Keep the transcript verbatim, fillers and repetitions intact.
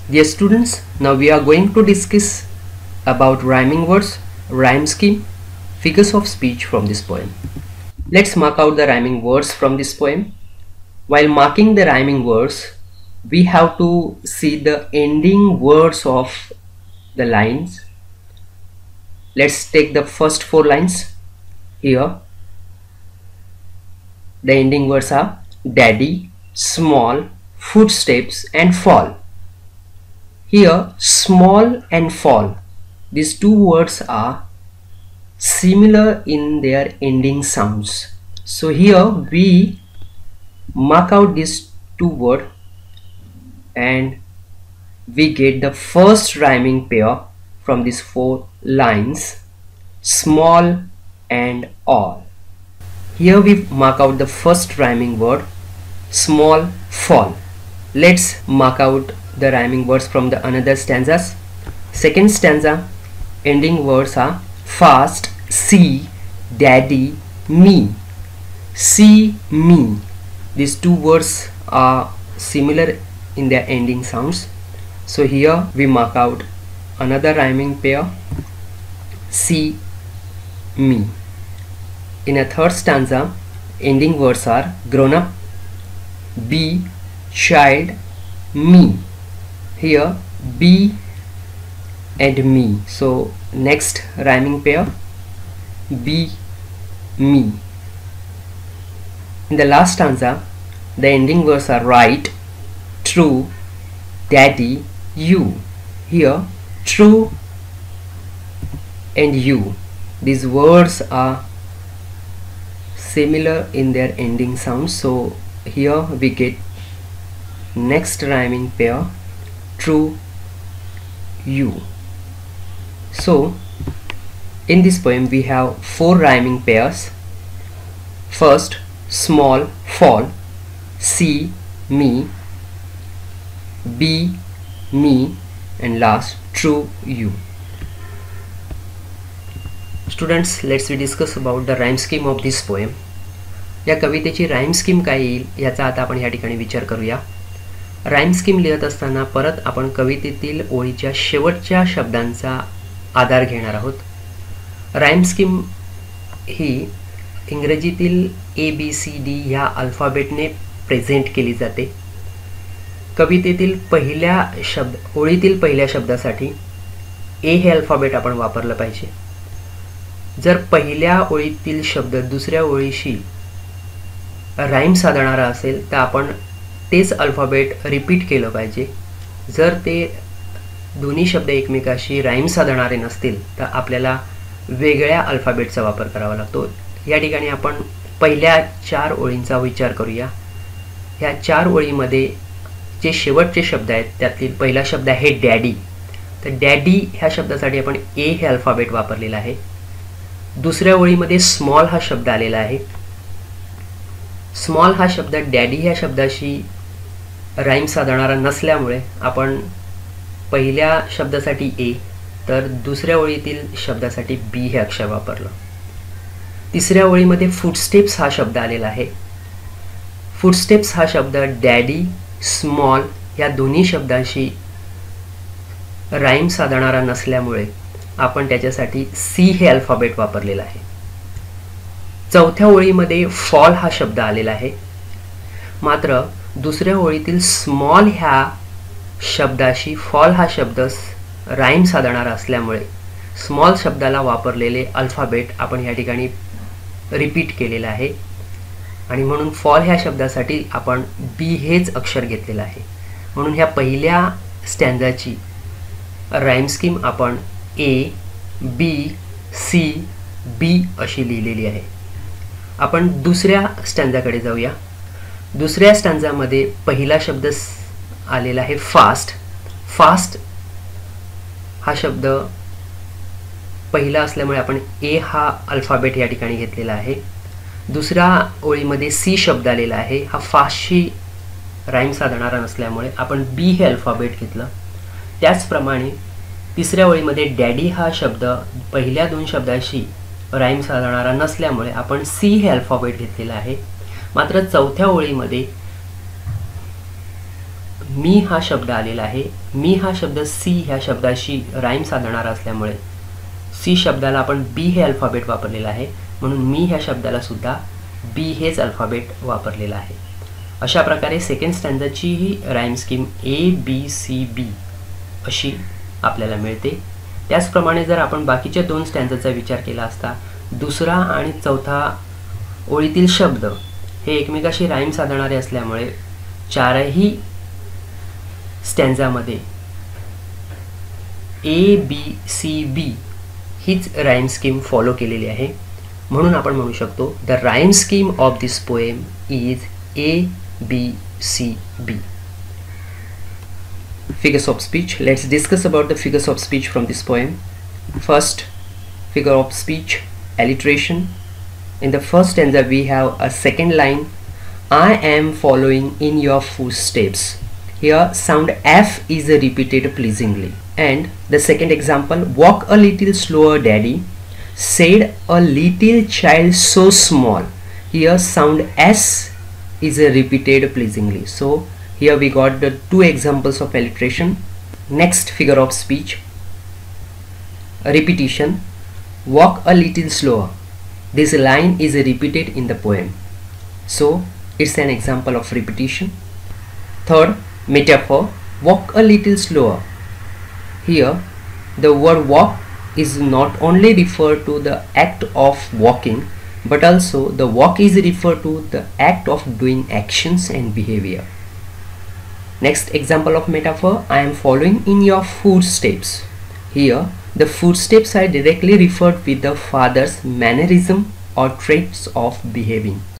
Dear students, now we are going to discuss about rhyming words, rhyme scheme, figures of speech from this poem. Let's mark out the rhyming words from this poem. While marking the rhyming words, we have to see the ending words of the lines. Let's take the first four lines here. The ending words are daddy, small, footsteps and fall. Here small and fall, these two words are similar in their ending sounds. So here we mark out these two words and we get the first rhyming pair from these four lines, small and all. Here we mark out the first rhyming word, small, fall. Let's mark out the rhyming words from the another stanzas. Second stanza, ending words are fast, see, daddy, me. See, me. These two words are similar in their ending sounds. So here we mark out another rhyming pair, see, me. In a third stanza, ending words are grown up, be, child, me. Here be and me. So next rhyming pair, be, me. In the last stanza, the ending words are right, true, daddy, you. Here true and you. These words are similar in their ending sounds. So here we get next rhyming pair, true, you. So in this poem we have four rhyming pairs. First, small, fall, see, me, be, me, and last, true, you. Students, let's we discuss about the rhyme scheme of this poem. या कवितेची rhyme scheme काय येईल याचा आता आपण या ठिकाणी विचार करूया. राईम स्कीम लिहित असताना परत आपण कवितेतील ओळीच्या शेवटच्या शब्दांचा आधार घेणार आहोत. राईम स्कीम ही इंग्रजीतील ए बी सी डी ह्या अल्फाबेटने प्रेझेंट केली जाते. कवितेतील पहिल्या शब्द ओळीतील पहिल्या शब्दासाठी ए हे अल्फाबेट आपण वापरलं पाहिजे. जर पहिल्या ओळीतील शब्द दुसऱ्या ओळीशी राईम साधणारा असेल तर आपण तेच अल्फाबेट रिपीट केलं पाहिजे. जर ते दोन्ही शब्द एकमेकाशी राईम साधणारे नसतील तर आपल्याला वेगळ्या अल्फाबेटचा वापर करावा लागतो. या ठिकाणी आपण पहिल्या चार ओळींचा विचार करूया. ह्या चार ओळीमध्ये जे शेवटचे शब्द आहेत त्यातील पहिला शब्द आहे डॅडी. तर डॅडी ह्या शब्दासाठी आपण ए हे अल्फाबेट वापरलेला आहे. दुसऱ्या ओळीमध्ये स्मॉल हा शब्द आलेला आहे. स्मॉल हा शब्द डॅडी ह्या शब्दाशी राईम साधणारा नसल्यामुळे आपण पहिल्या शब्दासाठी ए तर दुसऱ्या ओळीतील शब्दासाठी बी हे अक्षर वापरलं. तिसऱ्या ओळीमध्ये फुटस्टेप्स हा शब्द आलेला आहे. फुटस्टेप्स हा शब्द डॅडी, स्मॉल या दोन्ही शब्दांशी राईम साधणारा नसल्यामुळे आपण त्याच्यासाठी सी हे अल्फाबेट वापरलेला आहे. चौथ्या ओळीमध्ये फॉल हा शब्द आलेला आहे. मात्र दुसऱ्या ओळीतील स्मॉल ह्या शब्दाशी फॉल हा शब्द राईम साधणारा असल्यामुळे स्मॉल शब्दाला वापरलेले अल्फाबेट आपण या ठिकाणी रिपीट केलेला आहे आणि म्हणून फॉल ह्या शब्दासाठी आपण बी हेच अक्षर घेतलेलं आहे. म्हणून ह्या पहिल्या स्टँजाची राईम स्कीम आपण ए, बी, सी, बी अशी लिहिलेली आहे. आपण दुसऱ्या स्टँजाकडे जाऊया. दुसऱ्या स्टँजामध्ये पहिला शब्द आलेला आहे फास्ट. फास्ट हा शब्द पहिला असल्यामुळे आपण ए हा अल्फाबेट या ठिकाणी घेतलेला आहे. दुसऱ्या ओळीमध्ये सी शब्द आलेला आहे. हा फास्टशी राईम साधणारा नसल्यामुळे आपण बी हे अल्फाबेट घेतलं. त्याचप्रमाणे तिसऱ्या ओळीमध्ये डॅडी हा शब्द पहिल्या दोन शब्दाशी राईम साधणारा नसल्यामुळे आपण सी हे अल्फाबेट घेतलेला आहे. मात्र चौथ्या ओळीमध्ये मी हा शब्द आलेला आहे. मी हा शब्द सी ह्या शब्दाशी राईम साधणारा असल्यामुळे सी शब्दाला आपण बी हे अल्फाबेट वापरलेलं आहे, म्हणून मी ह्या शब्दाला सुद्धा बी हेच अल्फाबेट वापरलेलं आहे. अशा प्रकारे सेकंड स्टँजाची ही rhyme scheme A B C B अशी आपल्याला मिळते. त्याचप्रमाणे जर आपण बाकीच्या दोन स्टँजाचा विचार केला असता, दुसरा आणि चौथा ओळीतील शब्द हे एकमेकाशी राईम साधणारे असल्यामुळे चारही स्टँजामध्ये ए बी सी बी हीच राईम स्कीम फॉलो केलेली आहे. म्हणून आपण म्हणू शकतो the rhyme scheme of this poem is A B C B. Figures of speech. Let's discuss about the figures of speech from this poem. First, figure of speech, alliteration. In the first stanza we have a second line, I am following in your footsteps. Here sound F is repeated pleasingly. And the second example, walk a little slower daddy, said a little child so small. Here sound S is repeated pleasingly. So here we got the two examples of alliteration. Next figure of speech, repetition, walk a little slower. This line is repeated in the poem, so it's an example of repetition. Third, metaphor, walk a little slower. Here the word walk is not only referred to the act of walking, but also the walk is referred to the act of doing actions and behavior. Next example of metaphor, I am following in your footsteps. Here the footsteps are directly referred with the father's mannerism or traits of behaving.